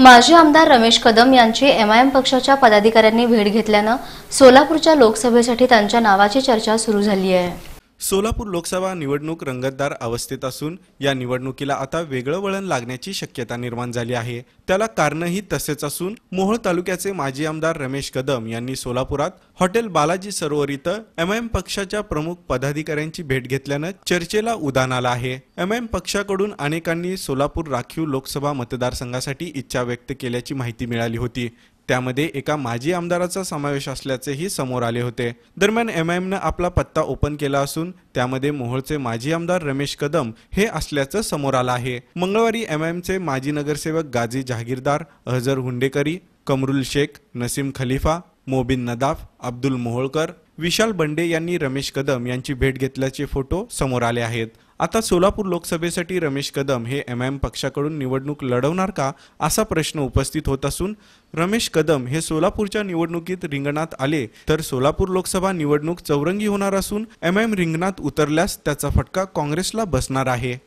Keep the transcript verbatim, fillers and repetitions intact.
माजी आमदार रमेश कदम यांची एम आय एम पक्षाच्या पदाधिकाऱ्यांनी भेट घेतल्यानं सोलापूरच्या लोकसभेसाठी त्यांच्या नावाची चर्चा सुरू झाली आहे। सोलापूर लोकसभा निवडणूक रंगतदार अवस्थेत असून या निवडणुकीला आता वेगळं वळण लागण्याची शक्यता निर्माण झाली आहे। त्याला कारणही तसेच असून मोहोळ तालुक्याचे माजी आमदार रमेश कदम यांनी सोलापुरात हॉटेल बालाजी सरोवर इथं एम आय एम पक्षाच्या प्रमुख पदाधिकाऱ्यांची भेट घेतल्यानं चर्चेला उधाण आलं आहे। एम आय एम पक्षाकडून अनेकांनी सोलापूर राखीव लोकसभा मतदारसंघासाठी इच्छा व्यक्त केल्याची माहिती मिळाली होती। त्यामध्ये एका माजी आमदाराचा समावेश असल्याचेही समोर आले होते। दरम्यान एम आय एम ने आपला पत्ता ओपन केला असून त्यामध्ये मोहोळचे माजी आमदार रमेश कदम हे असल्याचं समोर आलं आहे। मंगळवारी एम आय एम चे माजी नगरसेवक गाजी जहागीरदार, अहजर हुंडेकरी, कमरुल शेख, नसीम खलीफा, मोबिन नदाफ, अब्दुल मोहोळकर, विशाल बंडे यांनी रमेश कदम यांची भेट घेतल्याचे फोटो समोर आले आहेत। आता सोलापूर लोकसभेसाठी रमेश कदम हे एम आय एम पक्षाकडून निवडणूक लढवणार का असा प्रश्न उपस्थित होत असून रमेश कदम हे सोलापूरच्या निवडणुकीत रिंगणात आले तर सोलापूर लोकसभा निवडणूक चौरंगी होणार असून एम आय एम रिंगणात उतरल्यास त्याचा फटका काँग्रेसला बसणार आहे।